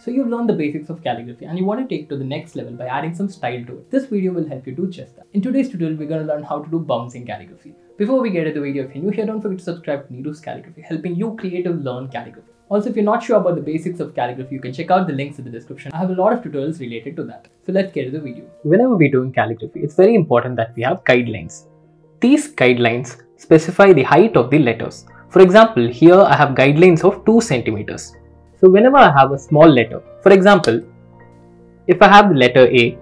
So you've learned the basics of calligraphy and you want to take it to the next level by adding some style to it. This video will help you do just that. In today's tutorial, we're going to learn how to do bouncing calligraphy. Before we get into the video, if you're new here, don't forget to subscribe to Neeru's Calligraphy, helping you creative learn calligraphy. Also, if you're not sure about the basics of calligraphy, you can check out the links in the description. I have a lot of tutorials related to that. So let's get to the video. Whenever we're doing calligraphy, it's very important that we have guidelines. These guidelines specify the height of the letters. For example, here I have guidelines of 2 centimeters. So whenever I have a small letter, for example, if I have the letter A,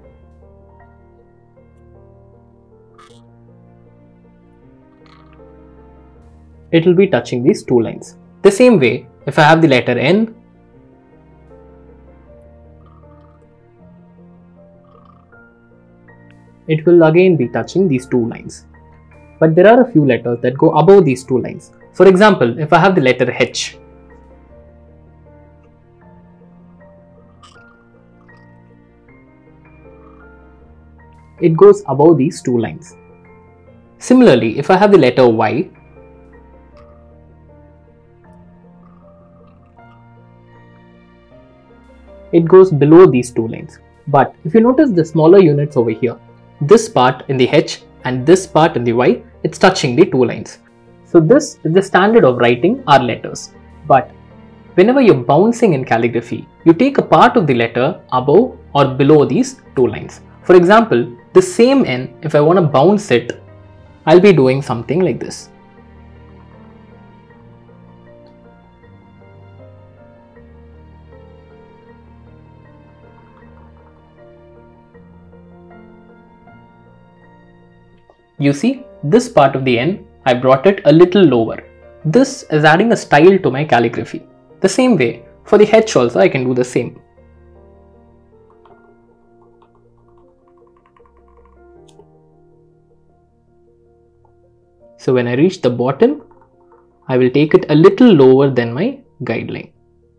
it will be touching these 2 lines. The same way, if I have the letter N, it will again be touching these 2 lines. But there are a few letters that go above these 2 lines. For example, if I have the letter H, it goes above these 2 lines. Similarly, if I have the letter Y, it goes below these 2 lines. But if you notice the smaller units over here, this part in the H and this part in the Y, it's touching the 2 lines. So this is the standard of writing our letters. But whenever you're bouncing in calligraphy, you take a part of the letter above or below these 2 lines. For example, the same N, if I want to bounce it, I'll be doing something like this. You see, this part of the N, I brought it a little lower. This is adding a style to my calligraphy. The same way, for the H also I can do the same. So when I reach the bottom, I will take it a little lower than my guideline,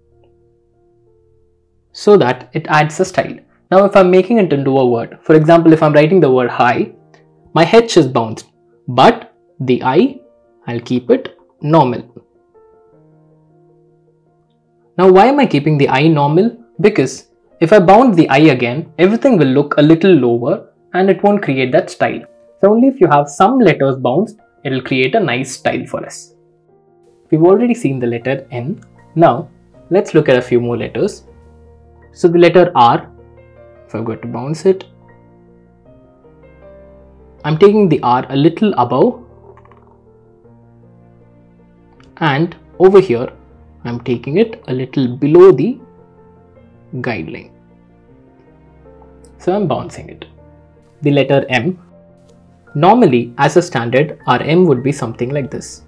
so that it adds a style. Now if I'm making it into a word, for example, if I'm writing the word high, my H is bounced, but the I, I'll keep it normal. Now why am I keeping the I normal? Because if I bounce the I again, everything will look a little lower and it won't create that style. So only if you have some letters bounced, it will create a nice style for us. We've already seen the letter N. Now let's look at a few more letters. So the letter R, if I'm going to bounce it, I'm taking the R a little above, and over here I'm taking it a little below the guideline. So I'm bouncing it. The letter M, normally as a standard our M would be something like this.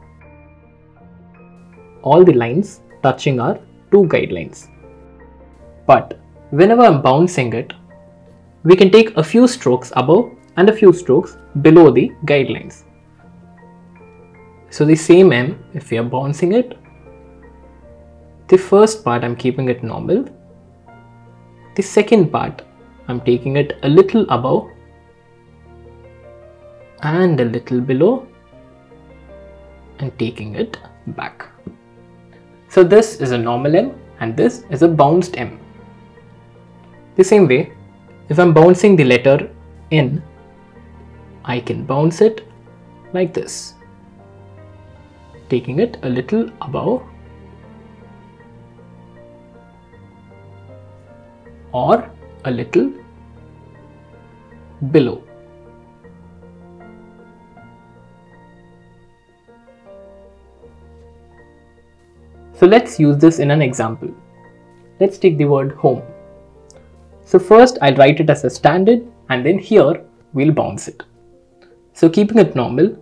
All the lines touching our 2 guidelines. But whenever I'm bouncing it, we can take a few strokes above and a few strokes below the guidelines. So the same M, if we are bouncing it, the first part I'm keeping it normal, the second part I'm taking it a little above and a little below and taking it back. So this is a normal M and this is a bounced M. The same way, if I'm bouncing the letter N, I can bounce it like this, taking it a little above or a little below. So let's use this in an example. Let's take the word home. So first I'll write it as a standard and then here we'll bounce it. So keeping it normal,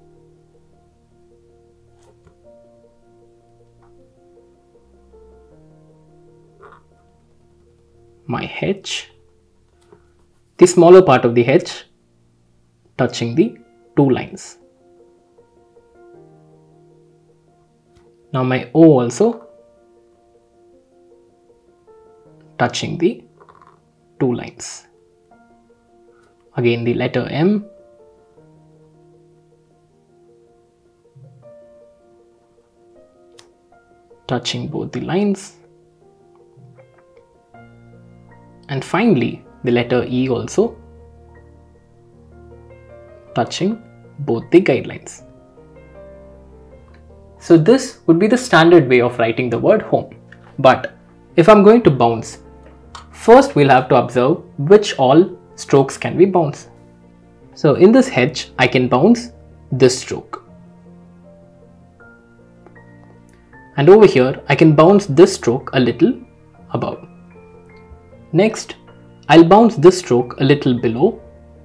my H, the smaller part of the H touching the 2 lines. Now my O also touching the 2 lines. Again the letter M, touching both the lines. And finally, the letter E also touching both the guidelines. So this would be the standard way of writing the word home. But if I'm going to bounce, first we'll have to observe which all strokes can we bounce. So in this H, I can bounce this stroke. And over here, I can bounce this stroke a little above. Next, I'll bounce this stroke a little below.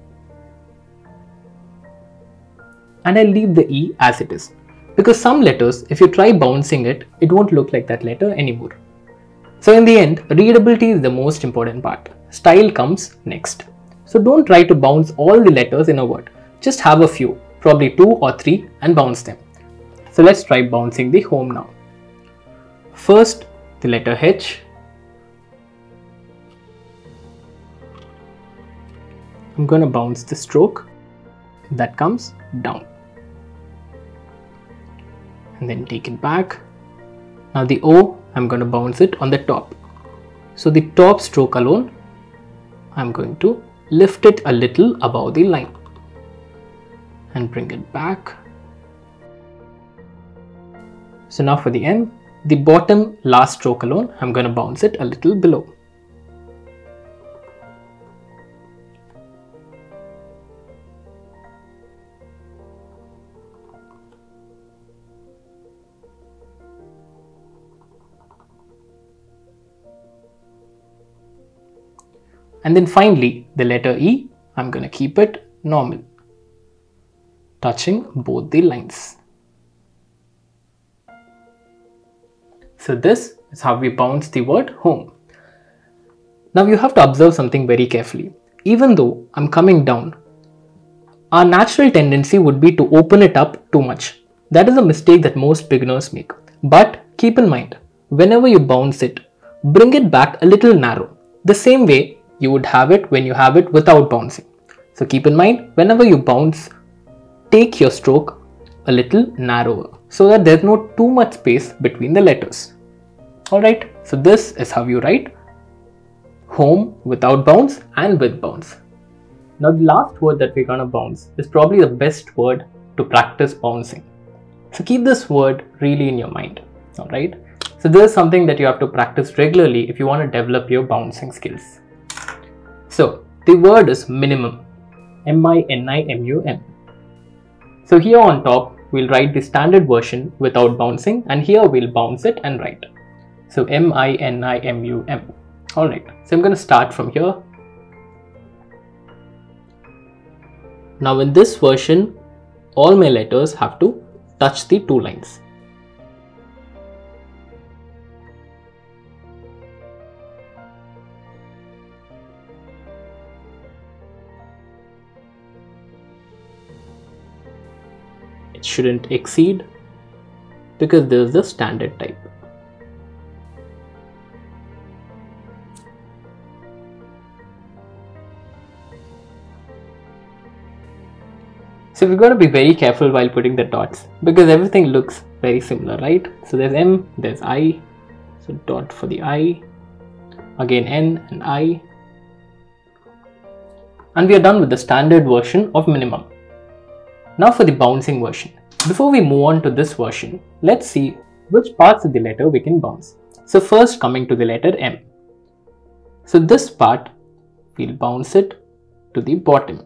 And I'll leave the E as it is. Because some letters, if you try bouncing it, it won't look like that letter anymore. So in the end, readability is the most important part. Style comes next. So don't try to bounce all the letters in a word. Just have a few, probably 2 or 3, and bounce them. So let's try bouncing the home now. First, the letter H. I'm going to bounce the stroke that comes down. And then take it back. Now the O, I'm going to bounce it on the top. So the top stroke alone, I'm going to lift it a little above the line and bring it back. So now for the M, the bottom last stroke alone, I'm going to bounce it a little below. And then finally, the letter E, I'm going to keep it normal, touching both the lines. So this is how we bounce the word home. Now you have to observe something very carefully. Even though I'm coming down, our natural tendency would be to open it up too much. That is a mistake that most beginners make. But keep in mind, whenever you bounce it, bring it back a little narrow. The same way you would have it when you have it without bouncing. So keep in mind, whenever you bounce, take your stroke a little narrower so that there's not too much space between the letters. Alright, so this is how you write home without bounce and with bounce. Now the last word that we're gonna bounce is probably the best word to practice bouncing. So keep this word really in your mind. Alright, so this is something that you have to practice regularly if you want to develop your bouncing skills. So the word is minimum, M-I-N-I-M-U-M. So here on top, we'll write the standard version without bouncing, and here we'll bounce it and write. So M-I-N-I-M-U-M. Alright, so I'm going to start from here. Now in this version, all my letters have to touch the two lines. It shouldn't exceed because this is the standard type. So we've got to be very careful while putting the dots because everything looks very similar, right? So there's M, there's I, so dot for the I, again N and I. And we are done with the standard version of minimum. Now for the bouncing version. Before we move on to this version, let's see which parts of the letter we can bounce. So first coming to the letter M. So this part, we'll bounce it to the bottom.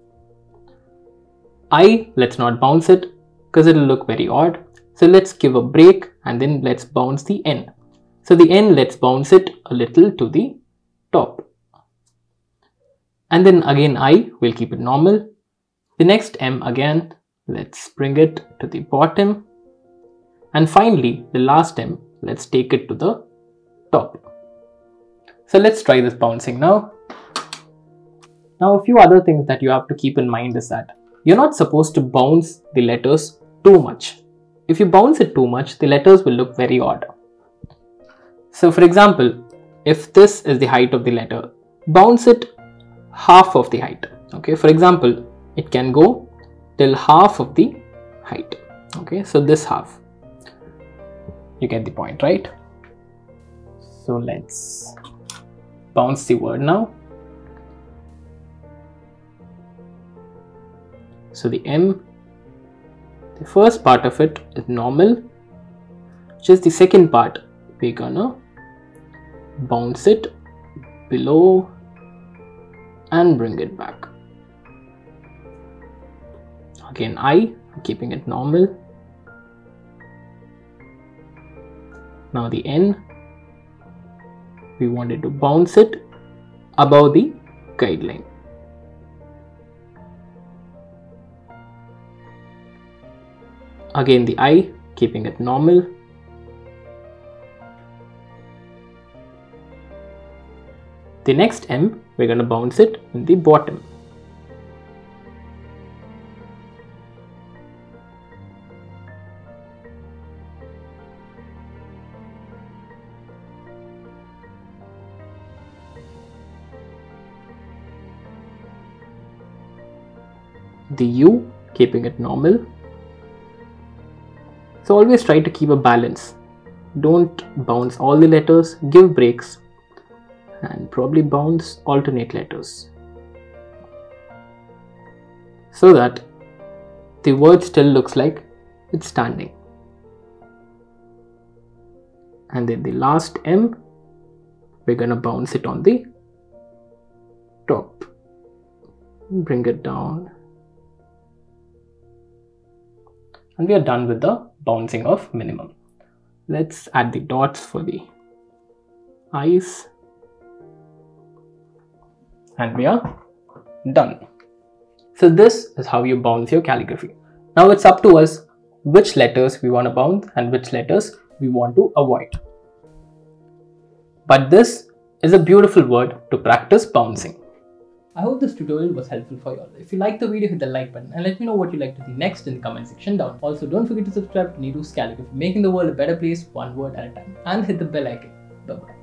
I, let's not bounce it because it will look very odd. So let's give a break and then let's bounce the N. So the N, let's bounce it a little to the top. And then again I, will keep it normal. The next M again, let's bring it to the bottom. And finally, the last M, let's take it to the top. So let's try this bouncing now. Now a few other things that you have to keep in mind is that you're not supposed to bounce the letters too much. If you bounce it too much, the letters will look very odd. So for example, if this is the height of the letter, bounce it half of the height. Okay, for example, it can go till half of the height. Okay, so this half. You get the point, right? So let's bounce the word now. So the M, the first part of it is normal. Just the second part, we're gonna bounce it below and bring it back. Again, I, keeping it normal. Now the N, we wanted to bounce it above the guideline. Again the I, keeping it normal. The next M, we're going to bounce it in the bottom. The U, keeping it normal. So always try to keep a balance. Don't bounce all the letters, give breaks, and probably bounce alternate letters so that the word still looks like it's standing. And then the last M, we're gonna bounce it on the top. Bring it down. And we are done with the bouncing of minimum. Let's add the dots for the eyes. And we are done. So this is how you bounce your calligraphy. Now it's up to us which letters we want to bounce and which letters we want to avoid. But this is a beautiful word to practice bouncing. I hope this tutorial was helpful for you all. If you liked the video, hit the like button and let me know what you'd like to see next in the comment section down. Also, don't forget to subscribe to Neeru's Calligraphy, making the world a better place one word at a time. And hit the bell icon. Bye bye.